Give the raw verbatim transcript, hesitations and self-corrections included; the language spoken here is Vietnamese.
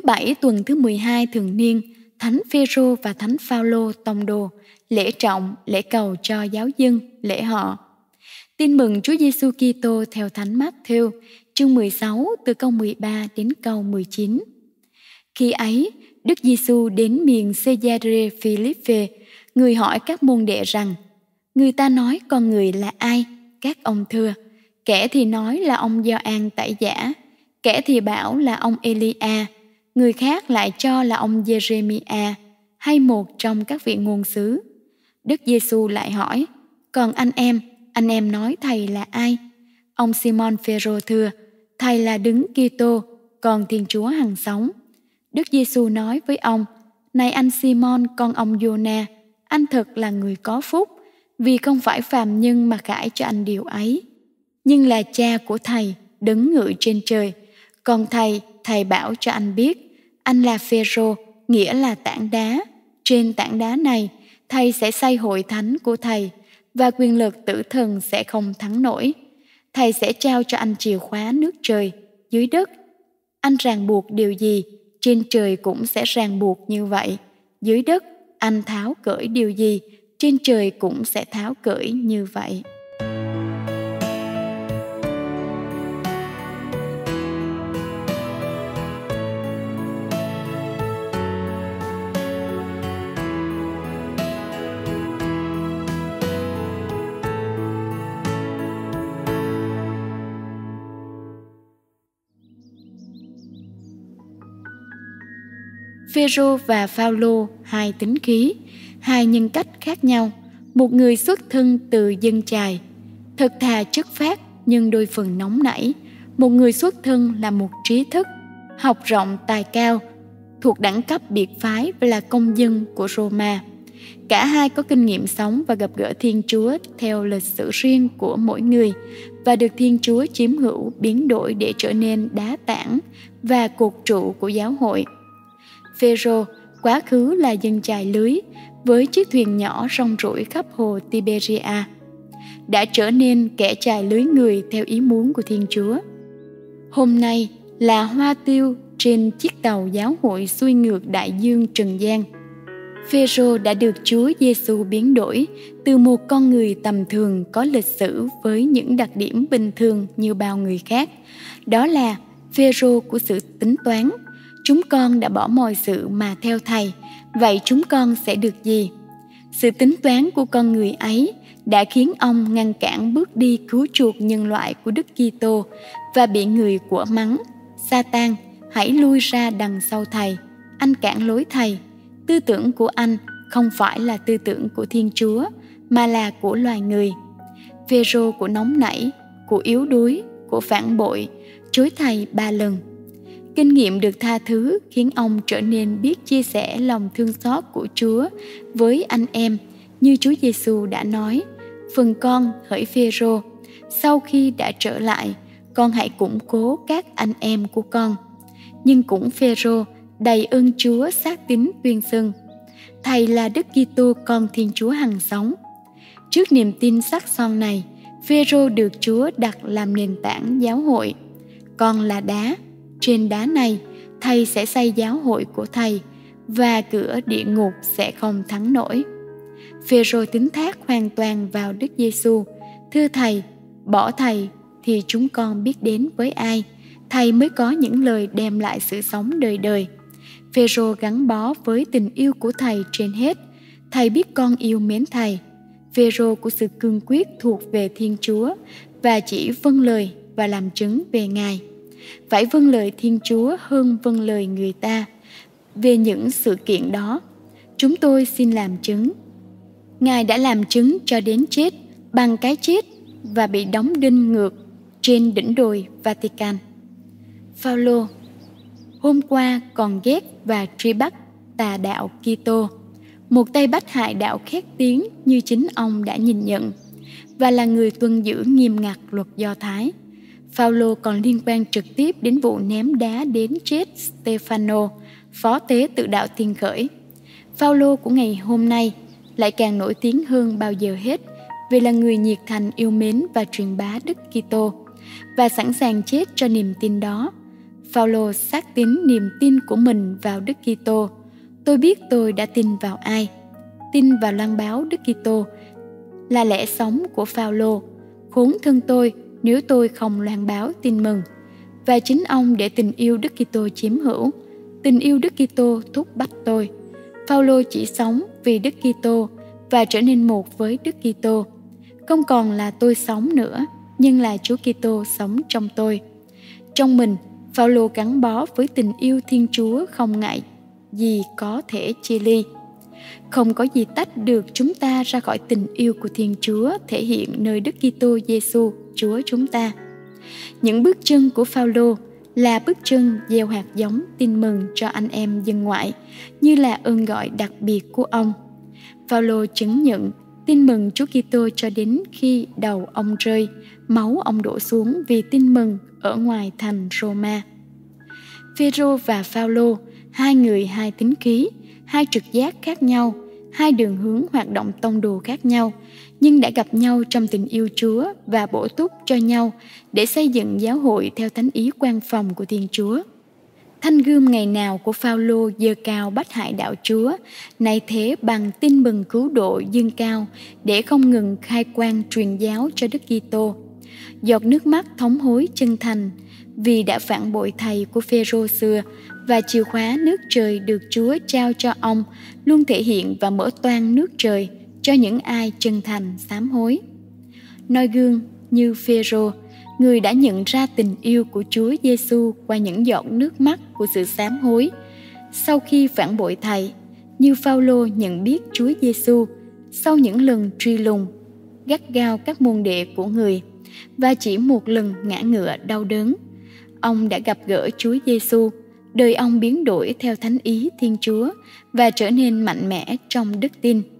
bảy tuần thứ mười hai thường niên, Thánh Phêrô và Thánh Phaolô tông đồ, lễ trọng, lễ cầu cho giáo dân, lễ họ. Tin mừng Chúa Giêsu Kitô theo Thánh Mát-thêu, chương mười sáu từ câu mười ba đến câu mười chín. Khi ấy, Đức Giêsu đến miền Caesarea Philippe, người hỏi các môn đệ rằng: người ta nói con người là ai? Các ông thưa: kẻ thì nói là ông Gioan Tẩy Giả, kẻ thì bảo là ông Elia, người khác lại cho là ông Giê-rê-mi-a hay một trong các vị ngôn sứ. Đức Giêsu lại hỏi: còn anh em, anh em nói thầy là ai? Ông Simon Phêrô thưa: thầy là Đấng Kitô, con Thiên Chúa hằng sống. Đức Giêsu nói với ông: này anh Simon con ông Giô-na, anh thật là người có phúc, vì không phải phàm nhân mà khải cho anh điều ấy, nhưng là Cha của thầy Đấng ngự trên trời. Còn thầy, thầy bảo cho anh biết, anh là Phêrô, nghĩa là tảng đá. Trên tảng đá này, thầy sẽ xây hội thánh của thầy, và quyền lực tử thần sẽ không thắng nổi. Thầy sẽ trao cho anh chìa khóa nước trời, dưới đất. Anh ràng buộc điều gì, trên trời cũng sẽ ràng buộc như vậy. Dưới đất, anh tháo cởi điều gì, trên trời cũng sẽ tháo cởi như vậy. Phêrô và Phaolô, hai tính khí, hai nhân cách khác nhau. Một người xuất thân từ dân chài, thật thà chất phác nhưng đôi phần nóng nảy. Một người xuất thân là một trí thức, học rộng tài cao, thuộc đẳng cấp biệt phái và là công dân của Roma. Cả hai có kinh nghiệm sống và gặp gỡ Thiên Chúa theo lịch sử riêng của mỗi người, và được Thiên Chúa chiếm hữu, biến đổi để trở nên đá tảng và cột trụ của giáo hội. Phêrô quá khứ là dân chài lưới với chiếc thuyền nhỏ rong ruổi khắp hồ Tiberia, đã trở nên kẻ chài lưới người theo ý muốn của Thiên Chúa. Hôm nay là hoa tiêu trên chiếc tàu giáo hội xuôi ngược đại dương trần gian. Phêrô đã được Chúa Giêsu biến đổi từ một con người tầm thường có lịch sử với những đặc điểm bình thường như bao người khác. Đó là Phêrô của sự tính toán. Chúng con đã bỏ mọi sự mà theo thầy, vậy chúng con sẽ được gì? Sự tính toán của con người ấy đã khiến ông ngăn cản bước đi cứu chuộc nhân loại của Đức Kitô và bị người của mắng: Sa-tan, hãy lui ra đằng sau thầy, anh cản lối thầy. Tư tưởng của anh không phải là tư tưởng của Thiên Chúa, mà là của loài người. Phêrô của nóng nảy, của yếu đuối, của phản bội, chối thầy ba lần. Kinh nghiệm được tha thứ khiến ông trở nên biết chia sẻ lòng thương xót của Chúa với anh em, như Chúa Giêsu đã nói: phần con hỡi Phêrô, sau khi đã trở lại, con hãy củng cố các anh em của con. Nhưng cũng Phêrô đầy ơn Chúa xác tín tuyên xưng: thầy là Đức Kitô, con Thiên Chúa hằng sống. Trước niềm tin sắc son này, Phêrô được Chúa đặt làm nền tảng giáo hội. Con là đá, trên đá này thầy sẽ xây giáo hội của thầy, và cửa địa ngục sẽ không thắng nổi. Phêrô tín thác hoàn toàn vào Đức Giêsu. Thưa thầy, bỏ thầy thì chúng con biết đến với ai? Thầy mới có những lời đem lại sự sống đời đời. Phêrô gắn bó với tình yêu của thầy trên hết. Thầy biết con yêu mến thầy. Phêrô của sự cương quyết thuộc về Thiên Chúa và chỉ vâng lời và làm chứng về Ngài. Phải vâng lời Thiên Chúa hơn vâng lời người ta. Về những sự kiện đó, chúng tôi xin làm chứng. Ngài đã làm chứng cho đến chết bằng cái chết và bị đóng đinh ngược trên đỉnh đồi Vatican. Phaolô hôm qua còn ghét và truy bắt tà đạo Kitô, một tay bách hại đạo khét tiếng như chính ông đã nhìn nhận, và là người tuân giữ nghiêm ngặt luật Do Thái. Phaolô còn liên quan trực tiếp đến vụ ném đá đến chết Stefano, phó tế tự đạo Thiên Khởi. Phaolô của ngày hôm nay lại càng nổi tiếng hơn bao giờ hết vì là người nhiệt thành yêu mến và truyền bá Đức Kitô, và sẵn sàng chết cho niềm tin đó. Phaolô xác tín niềm tin của mình vào Đức Kitô. Tôi biết tôi đã tin vào ai. Tin vào loan báo Đức Kitô là lẽ sống của Phaolô. Khốn thân tôi nếu tôi không loan báo tin mừng. Và chính ông để tình yêu Đức Kitô chiếm hữu. Tình yêu Đức Kitô thúc bách tôi. Phaolô chỉ sống vì Đức Kitô và trở nên một với Đức Kitô. Không còn là tôi sống nữa, nhưng là Chúa Kitô sống trong tôi. Trong mình, Phaolô gắn bó với tình yêu Thiên Chúa không ngại gì có thể chia ly. Không có gì tách được chúng ta ra khỏi tình yêu của Thiên Chúa thể hiện nơi Đức Kitô Giêsu, Chúa chúng ta. Những bước chân của Phaolô là bước chân gieo hạt giống tin mừng cho anh em dân ngoại, như là ơn gọi đặc biệt của ông. Phaolô chứng nhận tin mừng Chúa Kitô cho đến khi đầu ông rơi, máu ông đổ xuống vì tin mừng ở ngoài thành Roma. Phêrô và Phaolô, hai người hai tính khí, hai trực giác khác nhau, hai đường hướng hoạt động tông đồ khác nhau, nhưng đã gặp nhau trong tình yêu Chúa và bổ túc cho nhau để xây dựng giáo hội theo thánh ý quan phòng của Thiên Chúa. Thanh gươm ngày nào của Phaolô giơ cao bách hại đạo Chúa, nay thế bằng tin mừng cứu độ dương cao để không ngừng khai quang truyền giáo cho Đức Kitô. Giọt nước mắt thống hối chân thành vì đã phản bội thầy của Phêrô xưa, và chìa khóa nước trời được Chúa trao cho ông luôn thể hiện và mở toang nước trời cho những ai chân thành sám hối. Noi gương như Phêrô, người đã nhận ra tình yêu của Chúa Giêsu qua những giọt nước mắt của sự sám hối. Sau khi phản bội thầy, như Phaolô nhận biết Chúa Giêsu sau những lần truy lùng, gắt gao các môn đệ của người, và chỉ một lần ngã ngựa đau đớn, ông đã gặp gỡ Chúa Giêsu. Đời ông biến đổi theo thánh ý Thiên Chúa và trở nên mạnh mẽ trong đức tin.